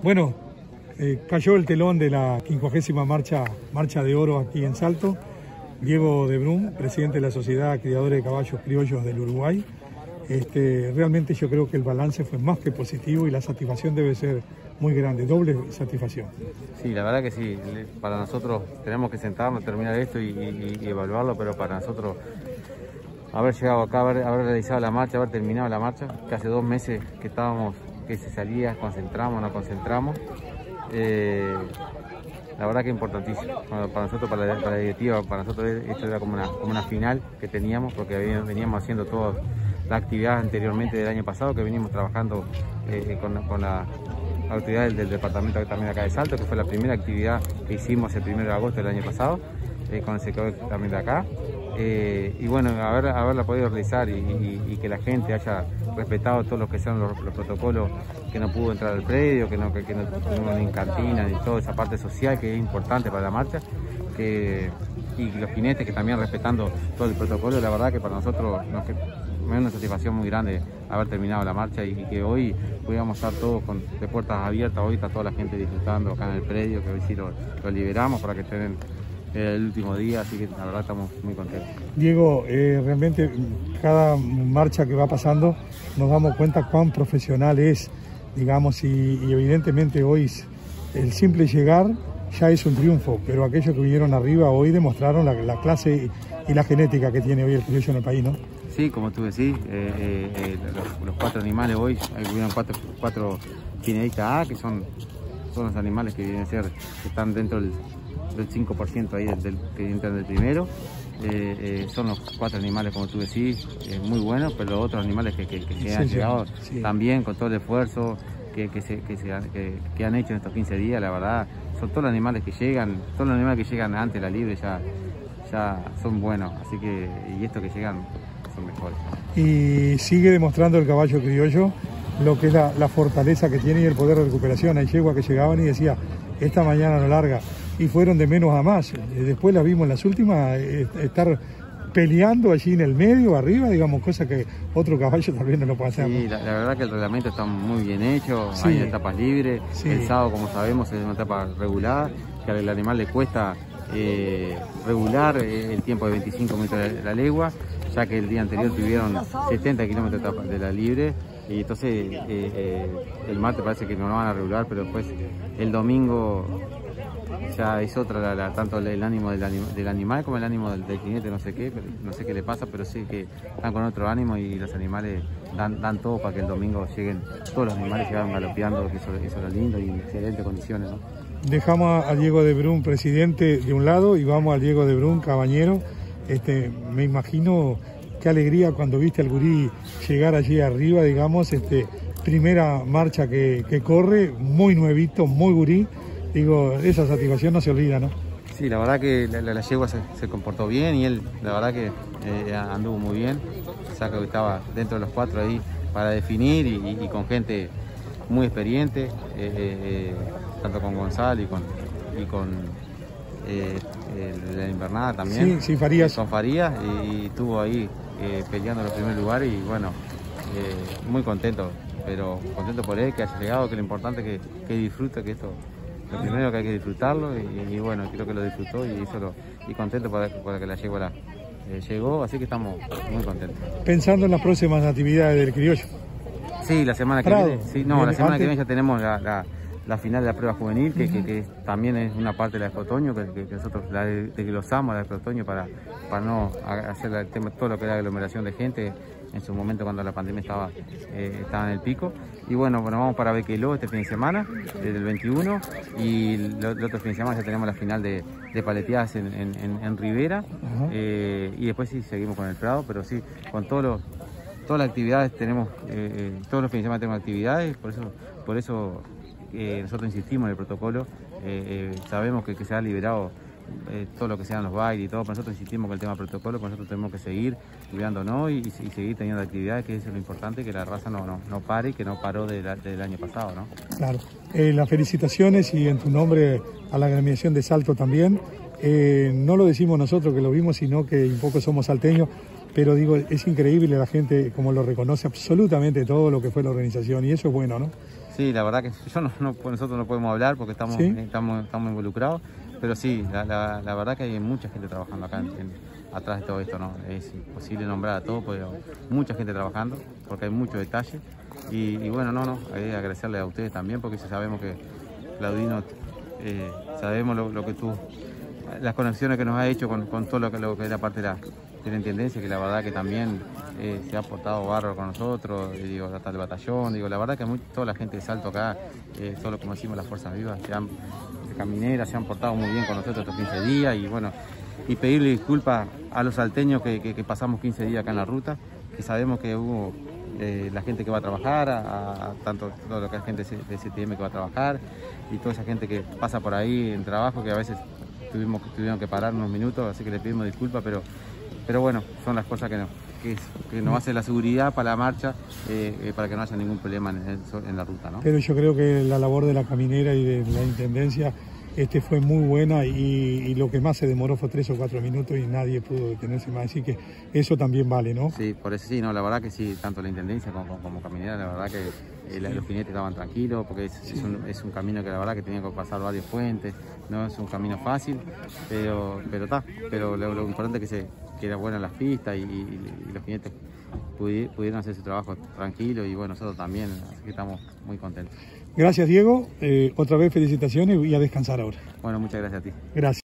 Bueno, cayó el telón de la 50ª Marcha de Oro aquí en Salto. Diego de Brum, presidente de la Sociedad Criadores de Caballos Criollos del Uruguay. Realmente yo creo que el balance fue más que positivo y la satisfacción debe ser muy grande, doble satisfacción. Sí, la verdad que sí, para nosotros tenemos que sentarnos, terminar esto y evaluarlo, pero para nosotros haber llegado acá, haber realizado la marcha, haber terminado la marcha, que hace 2 meses que estábamos, que se salía, concentramos, nos concentramos, la verdad que es importantísimo. Para nosotros, para la directiva, para nosotros esto era como una final que teníamos, porque veníamos haciendo toda la actividad anteriormente del año pasado, que venimos trabajando con la autoridad del departamento también acá de Salto, que fue la primera actividad que hicimos el 1 de agosto del año pasado, con el sector también de acá. Y bueno, haberla podido realizar y que la gente haya respetado todos los que sean los protocolos, que no pudo entrar al predio, que no ni cantina, ni toda esa parte social que es importante para la marcha, y los jinetes que también respetando todo el protocolo. La verdad que para nosotros me da una satisfacción muy grande haber terminado la marcha y que hoy podíamos estar todos de puertas abiertas. Hoy está toda la gente disfrutando acá en el predio, que hoy sí lo liberamos para que estén el último día, así que la verdad estamos muy contentos. Diego, realmente cada marcha que va pasando nos damos cuenta cuán profesional es, digamos, y evidentemente hoy el simple llegar ya es un triunfo, pero aquellos que vinieron arriba hoy demostraron la clase y la genética que tiene hoy el criollo en el país, ¿no? Sí, como tú decís, los 4 animales hoy, hubieron 4 jinetes A, que son los animales que vienen a ser, que están dentro del 5% ahí que entran del primero. Son los 4 animales, como tú decís, muy buenos, pero los otros animales que han llegado también con todo el esfuerzo que han hecho en estos 15 días, la verdad, son todos los animales que llegan, antes de la libre ya son buenos, así que, y estos que llegan son mejores. Y sigue demostrando el caballo criollo lo que es la fortaleza que tiene y el poder de recuperación. Hay yeguas que llegaban y decía, esta mañana no larga, y fueron de menos a más. Después la vimos en las últimas estar peleando allí en el medio, arriba, digamos, cosa que otro caballo tal vez no lo puede hacer. Sí, la verdad que el reglamento está muy bien hecho, hay etapas libres, el sábado, como sabemos, es una etapa regular, que al animal le cuesta regular el tiempo de 25 minutos de la legua, ya que el día anterior tuvieron 70 kilómetros de la libre, y entonces el martes parece que no lo van a regular, pero después el domingo ya es otra, tanto el ánimo del animal como el ánimo del jinete, no sé qué le pasa, pero sí que están con otro ánimo y los animales dan todo para que el domingo lleguen, todos los animales llegaron galopeando, que eso es lo lindo y en excelentes condiciones, ¿no? Dejamos a Diego de Brum, presidente, de un lado, y vamos al Diego de Brum, cabañero. Me imagino qué alegría cuando viste al gurí llegar allí arriba, digamos, primera marcha que corre, muy nuevito, muy gurí. Digo, esa satisfacción no se olvida, ¿no? Sí, la verdad que la yegua se comportó bien y él, la verdad que anduvo muy bien. O sea, que estaba dentro de los 4 ahí para definir y con gente muy experiente, tanto con Gonzalo y con la invernada también. Sí, Farías. Con Farías, y estuvo ahí peleando los primeros lugares y bueno, muy contento, pero contento por él, que haya llegado, que lo importante es que disfrute, que esto, lo primero que hay que disfrutarlo y bueno, creo que lo disfrutó y contento por que la yegua llegó, así que estamos muy contentos. Pensando en las próximas actividades del criollo. Sí, la semana que viene, la semana que viene ya tenemos la final de la prueba juvenil, que también es una parte de la Expo Otoño, que nosotros la desglosamos, la Expo Otoño, para no hacer el tema, todo lo que era aglomeración de gente en su momento cuando la pandemia estaba en el pico. Y bueno, vamos para Bequeló este fin de semana, desde el 21, y el otro fin de semana ya tenemos la final de paleteadas en Rivera, y después sí seguimos con el Prado, pero sí, con todas las actividades tenemos, todos los fines de semana tenemos actividades, por eso nosotros insistimos en el protocolo. Sabemos que se ha liberado todo lo que sean los bailes y todo, pero nosotros insistimos con el tema del protocolo, porque nosotros tenemos que seguir cuidándonos y seguir teniendo actividades, que es lo importante, que la raza no pare y que no paró del año pasado, ¿no? Claro. Las felicitaciones y en tu nombre a la agremiación de Salto también. No lo decimos nosotros que lo vimos, sino que un poco somos salteños. pero digo, es increíble la gente como lo reconoce absolutamente todo lo que fue la organización, y eso es bueno, ¿no? Sí, la verdad que nosotros no podemos hablar porque estamos involucrados, pero sí, la verdad que hay mucha gente trabajando acá atrás de todo esto, ¿no? Es imposible nombrar a todo, pero mucha gente trabajando, porque hay mucho detalle. Y bueno, hay que agradecerle a ustedes también, porque sabemos que Claudino, sabemos lo que tú, las conexiones que nos ha hecho con todo lo que es la parte de la intendencia, que la verdad que también se ha portado bárbaro con nosotros, digo, hasta el batallón, digo, la verdad que toda la gente de Salto acá, todo lo que decimos las fuerzas vivas, camineras, se han portado muy bien con nosotros estos 15 días, y bueno, y pedirle disculpas a los salteños que pasamos 15 días acá en la ruta, que sabemos que hubo la gente que va a trabajar, tanto toda la gente de CTM que va a trabajar, y toda esa gente que pasa por ahí en trabajo, que a veces tuvieron que parar unos minutos, así que le pedimos disculpas, pero bueno, son las cosas que nos hace la seguridad para la marcha, para que no haya ningún problema en la ruta, ¿no? Pero yo creo que la labor de la caminera y de la intendencia fue muy buena, y lo que más se demoró fue 3 o 4 minutos y nadie pudo detenerse más, así que eso también vale, ¿no? Sí, por eso sí, no, la verdad que sí, tanto la intendencia como caminera, la verdad que los jinetes estaban tranquilos, porque es un camino que la verdad que tenía que pasar varios puentes, no es un camino fácil, pero lo importante es que eran buenas las pistas, y los jinetes pudieron hacer su trabajo tranquilo, y bueno, nosotros también, así que estamos muy contentos. Gracias, Diego, otra vez felicitaciones, y a descansar ahora. Bueno, muchas gracias a ti. Gracias.